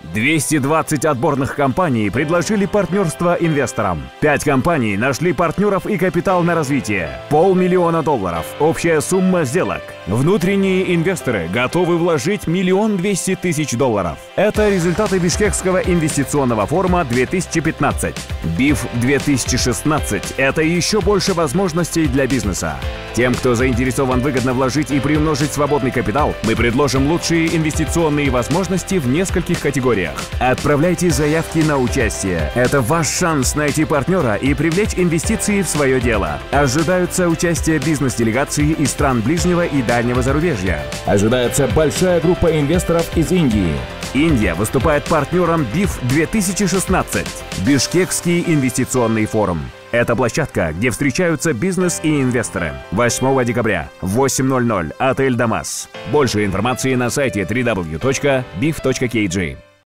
220 отборных компаний предложили партнерство инвесторам. 5 компаний нашли партнеров и капитал на развитие. $500 000 – общая сумма сделок. Внутренние инвесторы готовы вложить $1 200 000. Это результаты Бишкекского инвестиционного форума 2015. БИФ 2016 – это еще больше возможностей для бизнеса. Тем, кто заинтересован выгодно вложить и приумножить свободный капитал, мы предложим лучшие инвестиционные возможности в нескольких категориях. Отправляйте заявки на участие. Это ваш шанс найти партнера и привлечь инвестиции в свое дело. Ожидаются участие бизнес-делегаций из стран ближнего и дальнего зарубежья. Ожидается большая группа инвесторов из Индии. Индия выступает партнером БИФ 2016, Бишкекский инвестиционный форум. Это площадка, где встречаются бизнес и инвесторы. 8 декабря в 8:00 отель «Дамас». Больше информации на сайте www.bif.kg.